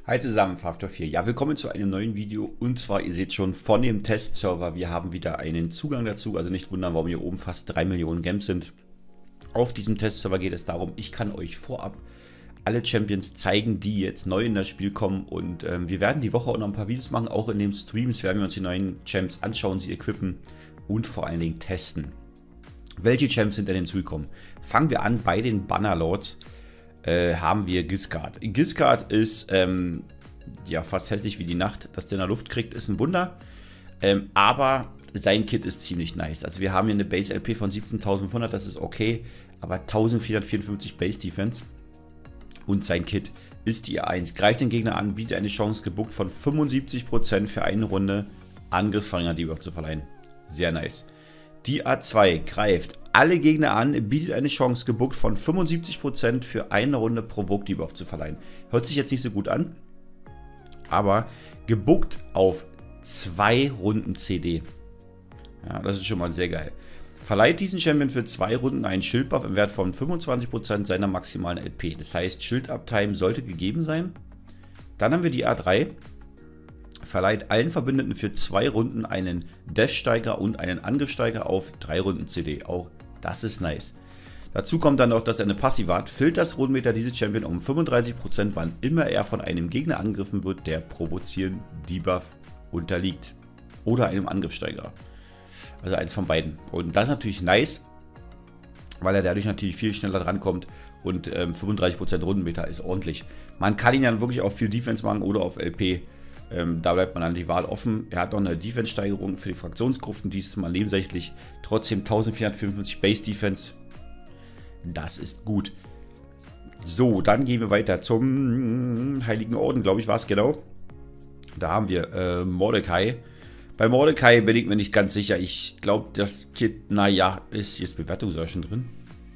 Hi zusammen, Faktor 4. Ja, willkommen zu einem neuen Video und zwar, ihr seht schon von dem Testserver, wir haben wieder einen Zugang dazu, also nicht wundern, warum hier oben fast 3 Millionen Gems sind. Auf diesem Testserver geht es darum, ich kann euch vorab alle Champions zeigen, die jetzt neu in das Spiel kommen und wir werden die Woche auch noch ein paar Videos machen, auch in den Streams werden wir uns die neuen Champs anschauen, sie equippen und vor allen Dingen testen. Welche Champs sind denn hinzugekommen? Fangen wir an bei den Bannerlords. Haben wir Giscard. Giscard ist ja fast hässlich wie die Nacht. Dass der in der Luft kriegt, ist ein Wunder. Aber sein Kit ist ziemlich nice. Also wir haben hier eine Base LP von 17.500, das ist okay. Aber 1454 Base Defense. Und sein Kit ist die A1. Greift den Gegner an, bietet eine Chance gebuckt von 75% für eine Runde Angriffsverringerung Debuff zu verleihen. Sehr nice. Die A2 greift alle Gegner an, bietet eine Chance gebuckt von 75% für eine Runde Provoke Debuff zu verleihen. Hört sich jetzt nicht so gut an, aber gebuckt auf 2 Runden CD. Ja, das ist schon mal sehr geil. Verleiht diesen Champion für 2 Runden einen Schildbuff im Wert von 25% seiner maximalen LP. Das heißt, Schild-Uptime sollte gegeben sein. Dann haben wir die A3. Verleiht allen Verbündeten für 2 Runden einen Death-Steiger und einen Angriffssteiger auf 3 Runden CD. Auch das ist nice. Dazu kommt dann noch, dass er eine Passive hat. Füllt das Rundenmeter dieses Champion um 35%, wann immer er von einem Gegner angegriffen wird, der provozieren Debuff unterliegt. Oder einem Angriffssteiger. Also eins von beiden. Und das ist natürlich nice, weil er dadurch natürlich viel schneller drankommt. Und 35% Rundenmeter ist ordentlich. Man kann ihn dann wirklich auf viel Defense machen oder auf LP. Da bleibt man dann die Wahl offen. Er hat noch eine Defense-Steigerung für die Fraktionsgruften, die ist mal nebensächlich. Trotzdem 1454 Base-Defense. Das ist gut. So, dann gehen wir weiter zum Heiligen Orden, glaube ich, war es genau. Da haben wir Mordecai. Bei Mordecai bin ich mir nicht ganz sicher. Ich glaube, das Kit, naja, ist jetzt Bewertung sogar schon drin.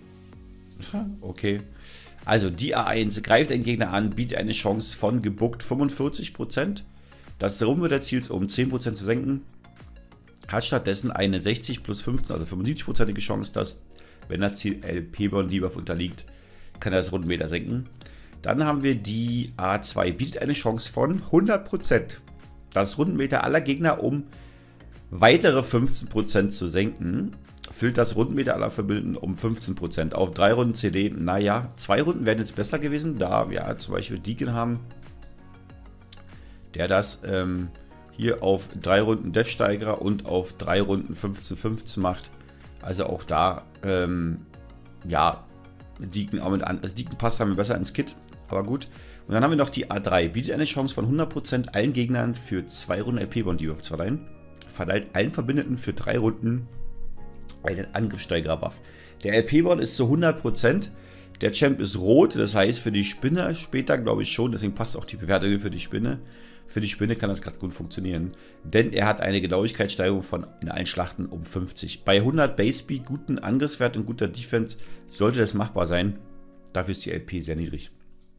Okay. Also die A1 greift den Gegner an, bietet eine Chance von gebuckt 45%. Das Rundenmeter des Ziels um 10% zu senken. Hat stattdessen eine 60 plus 15, also 75%ige Chance, dass, wenn das Ziel LP-Bond Debuff unterliegt, kann er das Rundenmeter senken. Dann haben wir die A2, bietet eine Chance von 100%. Das Rundenmeter aller Gegner um weitere 15% zu senken. Füllt das Rundenmeter aller Verbündeten um 15%. Auf 3 Runden CD, naja, 2 Runden wären jetzt besser gewesen, da wir zum Beispiel Deacon haben, der das hier auf 3 Runden Death-Steigerer und auf 3 Runden 15-15 macht. Also auch da, ja, Deacon, also Deacon passt dann besser ins Kit, aber gut. Und dann haben wir noch die A3, bietet eine Chance von 100% allen Gegnern für 2 Runden LP-Bond Debuff zu verleihen. Verleiht allen Verbündeten für 3 Runden einen Angriffssteigerer-Buff. Der LP-Bond ist zu 100%. Der Champ ist rot, das heißt für die Spinne später glaube ich schon, deswegen passt auch die Bewertung für die Spinne. Für die Spinne kann das gerade gut funktionieren, denn er hat eine Genauigkeitssteigerung von in allen Schlachten um 50. Bei 100 Base Speed, guten Angriffswert und guter Defense sollte das machbar sein. Dafür ist die LP sehr niedrig.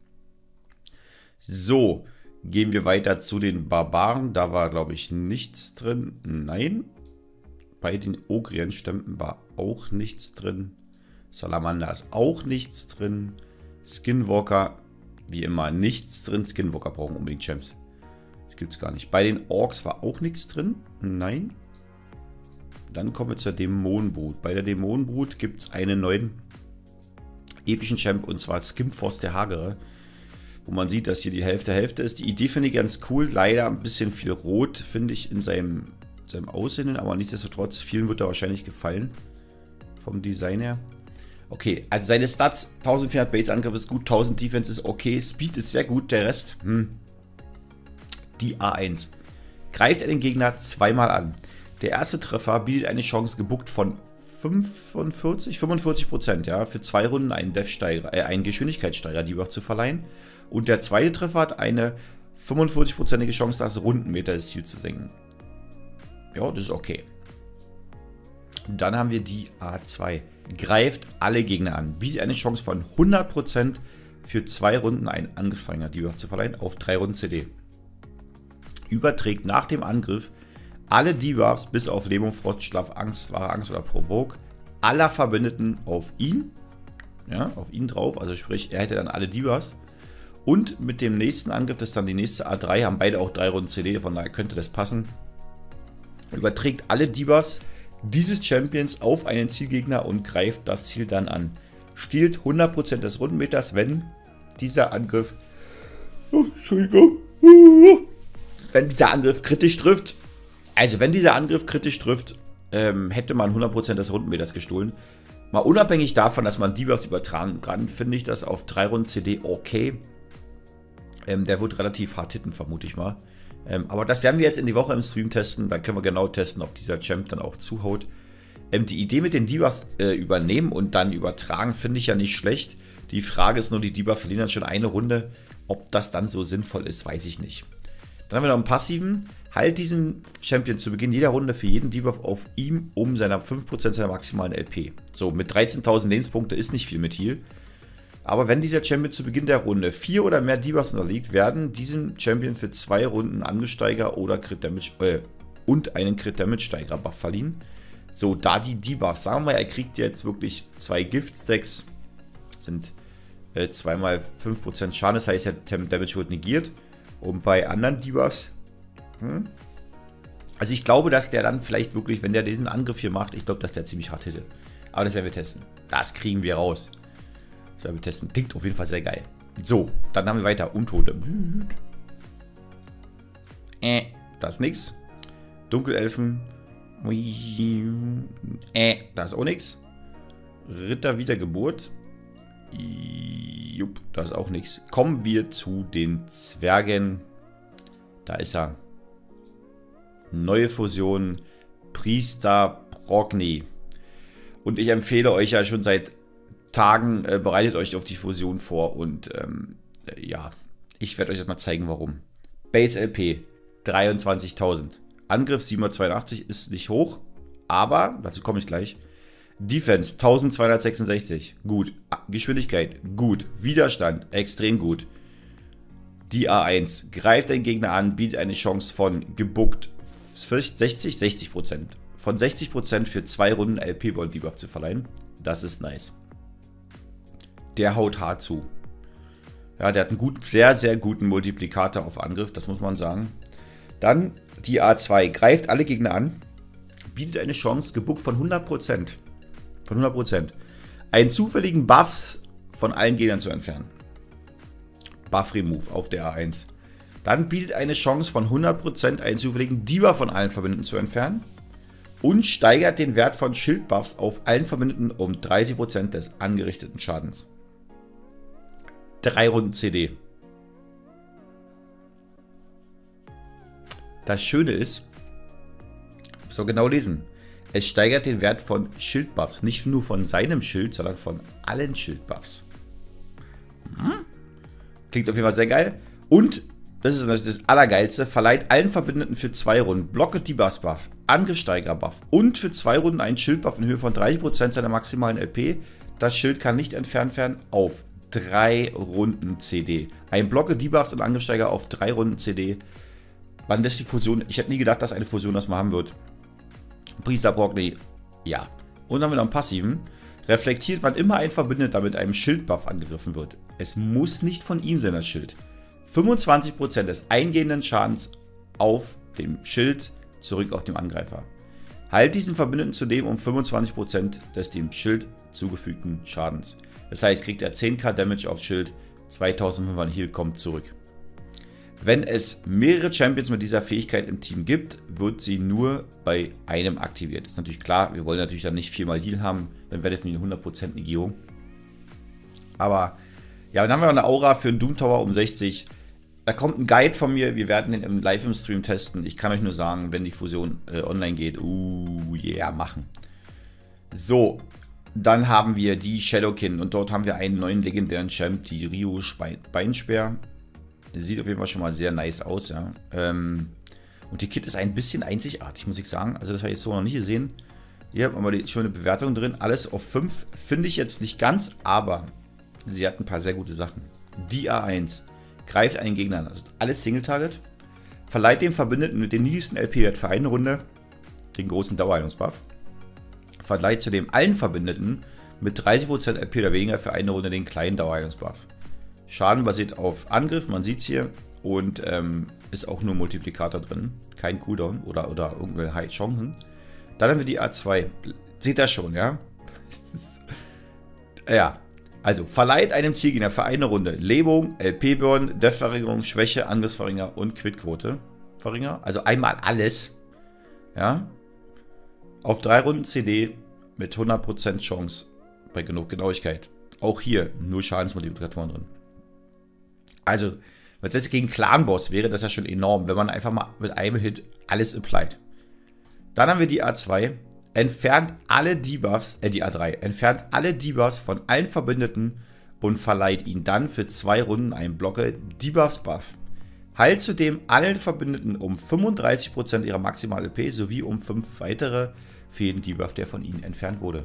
So, gehen wir weiter zu den Barbaren. Da war glaube ich nichts drin. Nein. Bei den Ogrien-Stämmen war auch nichts drin. Salamander ist auch nichts drin. Skinwalker, wie immer, nichts drin. Skinwalker brauchen unbedingt Champs. Das gibt es gar nicht. Bei den Orks war auch nichts drin. Nein. Dann kommen wir zur Dämonenbrut. Bei der Dämonenbrut gibt es einen neuen epischen Champ und zwar Skimforce der Hagere. Wo man sieht, dass hier die Hälfte ist. Die Idee finde ich ganz cool. Leider ein bisschen viel Rot, finde ich, in seinem Aussehen, aber nichtsdestotrotz, vielen wird er wahrscheinlich gefallen. Vom Design her. Okay, also seine Stats, 1400 Base Angriff ist gut, 1000 Defense ist okay, Speed ist sehr gut, der Rest, Die A1. Greift er den Gegner zweimal an. Der erste Treffer bietet eine Chance gebuckt von 45%, ja, für 2 Runden einen einen Geschwindigkeitssteiger Debuff zu verleihen. Und der zweite Treffer hat eine 45%ige Chance, das Rundenmeter des Ziels zu senken. Ja, das ist okay. Dann haben wir die A2. Greift alle Gegner an. Bietet eine Chance von 100% für 2 Runden einen Angriffsverringerung Debuff zu verleihen auf 3 Runden CD. Überträgt nach dem Angriff alle Debuffs bis auf Lähmung, Frost, Schlaf, Angst, wahre Angst oder Provoke aller Verbündeten auf ihn. Ja, auf ihn drauf. Also sprich, er hätte dann alle Debuffs. Und mit dem nächsten Angriff, das ist dann die nächste A3, haben beide auch 3 Runden CD, von daher könnte das passen. Überträgt alle Debuffs dieses Champions auf einen Zielgegner und greift das Ziel dann an. Stiehlt 100% des Rundenmeters, wenn dieser Angriff wenn dieser Angriff kritisch trifft. Also wenn dieser Angriff kritisch trifft, hätte man 100% des Rundenmeters gestohlen. Mal unabhängig davon, dass man Debuffs übertragen kann, finde ich das auf 3 Runden CD okay. Der wird relativ hart hitten, vermute ich mal. Aber das werden wir jetzt in die Woche im Stream testen. Dann können wir genau testen, ob dieser Champ dann auch zuhaut. Die Idee mit den Debuffs übernehmen und dann übertragen, finde ich ja nicht schlecht. Die Frage ist nur, die Debuffs verlieren dann schon eine Runde. Ob das dann so sinnvoll ist, weiß ich nicht. Dann haben wir noch einen passiven. Halt diesen Champion zu Beginn jeder Runde für jeden Debuff auf ihm um seiner 5% seiner maximalen LP. So, mit 13.000 Lebenspunkte ist nicht viel mit Heal. Aber wenn dieser Champion zu Beginn der Runde 4 oder mehr Debuffs unterliegt, werden diesem Champion für 2 Runden Angesteiger oder Crit Damage und einen Crit Damage Steiger Buff verliehen. So, da die Debuffs, sagen wir, er kriegt jetzt wirklich 2 Gift Stacks, sind 2 mal 5% Schaden, das heißt, der Damage wird negiert. Und bei anderen Debuffs, also ich glaube, dass der dann vielleicht wirklich, wenn der diesen Angriff hier macht, ich glaube, dass der ziemlich hart hitte. Aber das werden wir testen. Das kriegen wir raus. Das werden wir testen. Klingt auf jeden Fall sehr geil. So, dann haben wir weiter. Untote. Das ist nix. Dunkelelfen. Das ist auch nix. Ritter Wiedergeburt. Jupp, das ist auch nichts. Kommen wir zu den Zwergen. Da ist er. Neue Fusion. Priester Progny. Und ich empfehle euch ja schon seit Tagen, bereitet euch auf die Fusion vor. Und ja, ich werde euch jetzt mal zeigen, warum. Base LP 23.000. Angriff 782 ist nicht hoch. Aber, dazu komme ich gleich. Defense 1266, gut. Geschwindigkeit, gut. Widerstand, extrem gut. Die A1 greift den Gegner an, bietet eine Chance von gebuckt 60%. Von 60% für 2 Runden LP-Bond Debuff zu verleihen. Das ist nice. Der haut hart zu. Ja, der hat einen guten, sehr, sehr guten Multiplikator auf Angriff, das muss man sagen. Dann die A2 greift alle Gegner an, bietet eine Chance, gebuckt von 100%. Von 100%. Einen zufälligen Buffs von allen Gegnern zu entfernen. Buff Remove auf der A1. Dann bietet eine Chance von 100% einen zufälligen Debuff von allen Verbündeten zu entfernen. Und steigert den Wert von Schildbuffs auf allen Verbündeten um 30% des angerichteten Schadens. 3 Runden CD. Das Schöne ist, so genau lesen. Es steigert den Wert von Schildbuffs. Nicht nur von seinem Schild, sondern von allen Schildbuffs. Klingt auf jeden Fall sehr geil. Und, das ist natürlich das Allergeilste, verleiht allen Verbündeten für 2 Runden Blocke Debuffs Buff, Angesteiger Buff und für 2 Runden einen Schildbuff in Höhe von 30% seiner maximalen LP. Das Schild kann nicht entfernt werden auf 3 Runden CD. Ein Blocke Debuffs und Angesteiger auf 3 Runden CD. Wann das die Fusion? Ich hätte nie gedacht, dass eine Fusion das mal haben wird. Priester Progny, ja. Und dann haben wir noch einen passiven. Reflektiert, wann immer ein Verbündeter mit einem Schildbuff angegriffen wird. Es muss nicht von ihm sein, das Schild. 25% des eingehenden Schadens auf dem Schild zurück auf dem Angreifer. Halt diesen Verbündeten zudem um 25% des dem Schild zugefügten Schadens. Das heißt, kriegt er 10k Damage aufs Schild, 2500 Heal kommt zurück. Wenn es mehrere Champions mit dieser Fähigkeit im Team gibt, wird sie nur bei einem aktiviert. Ist natürlich klar, wir wollen natürlich dann nicht 4-mal Heal haben, dann wäre das nämlich eine 100% Negierung. Aber ja, dann haben wir noch eine Aura für einen Doom Tower um 60. Da kommt ein Guide von mir, wir werden den live im Stream testen. Ich kann euch nur sagen, wenn die Fusion online geht, yeah, machen. So, dann haben wir die Shadowkin und dort haben wir einen neuen legendären Champ, die Rio Beinspeer. Sieht auf jeden Fall schon mal sehr nice aus, ja. Und die Kit ist ein bisschen einzigartig, muss ich sagen. Also das habe ich jetzt so noch nicht gesehen. Hier haben wir mal die schöne Bewertung drin. Alles auf 5 finde ich jetzt nicht ganz, aber sie hat ein paar sehr gute Sachen. Die A1 greift einen Gegner an. Also alles Single-Target. Verleiht dem Verbündeten mit dem niedrigsten LP-Wert für eine Runde den großen Dauerheilungsbuff. Verleiht zudem allen Verbündeten mit 30% LP oder weniger für eine Runde den kleinen Dauerheilungsbuff. Schaden basiert auf Angriff, man sieht es hier. Und ist auch nur Multiplikator drin. Kein Cooldown oder irgendwelche High-Chancen. Dann haben wir die A2. Seht ihr schon, ja? Ja. Also, verleiht einem Zielgegner für eine Runde Lähmung, LP-Burn, Def-Verringerung, Schwäche, Angriffsverringer und Quit-Quote-Verringer. Also einmal alles. Ja. Auf 3 Runden CD mit 100% Chance bei genug Genauigkeit. Auch hier nur Schadensmultiplikatoren drin. Also, wenn das gegen Clan-Boss wäre, das ja schon enorm, wenn man einfach mal mit einem Hit alles applied. Dann haben wir die A2. Entfernt alle Debuffs, die A3, entfernt alle Debuffs von allen Verbündeten und verleiht ihnen dann für 2 Runden einen Blocker Debuffs-Buff. Heilt zudem allen Verbündeten um 35% ihrer maximalen LP sowie um 5 weitere für jeden Debuff, der von ihnen entfernt wurde.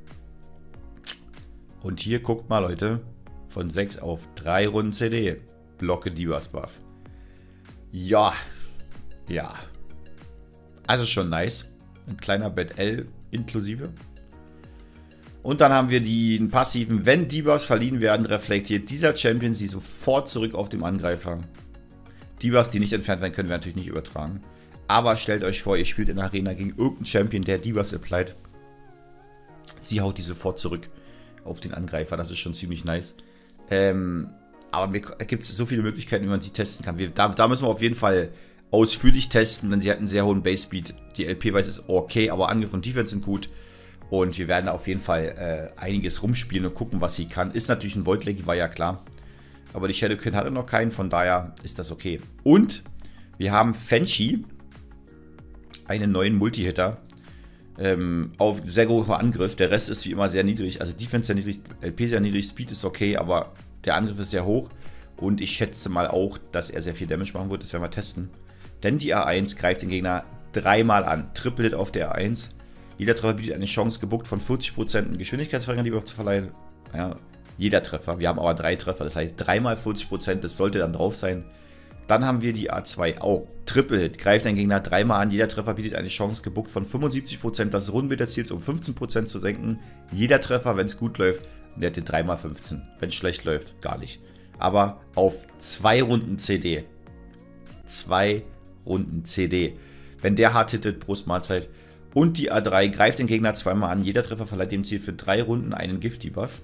Und hier guckt mal, Leute, von 6 auf 3 Runden CD. Blocke Debuffs-Buff. Ja. Ja. Also schon nice. Ein kleiner Bad L inklusive. Und dann haben wir den passiven, wenn Debuffs verliehen werden, reflektiert dieser Champion sie sofort zurück auf den Angreifer. Debuffs, die nicht entfernt werden können, werden natürlich nicht übertragen. Aber stellt euch vor, ihr spielt in der Arena gegen irgendeinen Champion, der Debuffs applied. Sie haut die sofort zurück auf den Angreifer. Das ist schon ziemlich nice. Aber da gibt es so viele Möglichkeiten, wie man sie testen kann. Da müssen wir auf jeden Fall ausführlich testen, denn sie hat einen sehr hohen Base-Speed. Die LP-Weise ist okay, aber Angriff und Defense sind gut. Und wir werden auf jeden Fall einiges rumspielen und gucken, was sie kann. Ist natürlich ein Void-Lady, war ja klar. Aber die Shadowkin hatte noch keinen, von daher ist das okay. Und wir haben Fenchi, einen neuen Multi-Hitter, auf sehr hoher Angriff. Der Rest ist wie immer sehr niedrig. Also Defense sehr niedrig, LP sehr niedrig, Speed ist okay, aber der Angriff ist sehr hoch. Und ich schätze mal auch, dass er sehr viel Damage machen wird. Das werden wir testen. Denn die A1 greift den Gegner 3-mal an. Triple Hit auf der A1. Jeder Treffer bietet eine Chance, gebuckt von 40% einen Geschwindigkeitsverringer Debuff zu verleihen. Ja, jeder Treffer. Wir haben aber 3 Treffer. Das heißt 3 mal 40%. Das sollte dann drauf sein. Dann haben wir die A2 auch. Triple Hit. Greift den Gegner 3-mal an. Jeder Treffer bietet eine Chance, gebuckt von 75%. Das Rundenbild des Ziels um 15% zu senken. Jeder Treffer, wenn es gut läuft, nette 3x15. Wenn es schlecht läuft, gar nicht. Aber auf 2 Runden CD. 2 Runden CD. Wenn der hart hittet, Prost Mahlzeit. Und die A3 greift den Gegner 2-mal an. Jeder Treffer verleiht dem Ziel für 3 Runden einen Gift-Debuff.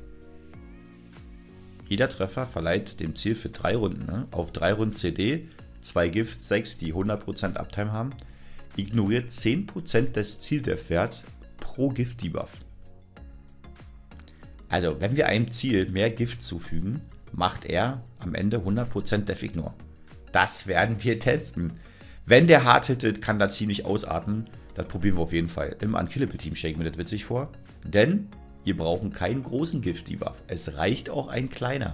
Jeder Treffer verleiht dem Ziel für 3 Runden. Ne? Auf 3 Runden CD, 2 Gift, 6, die 100% Uptime haben. Ignoriert 10% des Zieldef-Werts pro Gift-Debuff. Also, wenn wir einem Ziel mehr Gift zufügen, macht er am Ende 100% Def Ignore. Das werden wir testen. Wenn der hart hittet, kann da ziemlich ausarten. Das probieren wir auf jeden Fall. Im Unkillable-Team stellen wir das witzig vor. Denn wir brauchen keinen großen Gift-Debuff. Es reicht auch ein kleiner.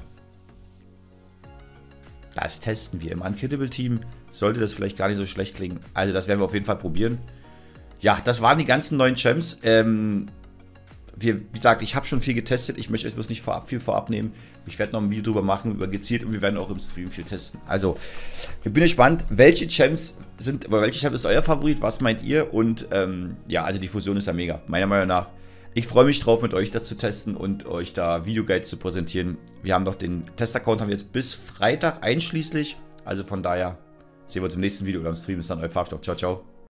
Das testen wir. Im Unkillable-Team sollte das vielleicht gar nicht so schlecht klingen. Also das werden wir auf jeden Fall probieren. Ja, das waren die ganzen neuen Champs. Wie gesagt, ich habe schon viel getestet. Ich möchte euch bloß nicht viel vorab nehmen. Ich werde noch ein Video drüber machen, über gezielt, und wir werden auch im Stream viel testen. Also, ich bin gespannt, welche Champs ist euer Favorit? Was meint ihr? Und ja, also die Fusion ist ja mega, meiner Meinung nach. Ich freue mich drauf, mit euch das zu testen und euch da Videoguides zu präsentieren. Wir haben doch den Testaccount haben wir jetzt bis Freitag einschließlich. Also von daher sehen wir uns im nächsten Video oder im Stream. Bis dann, euer Farbstoff. Ciao, ciao.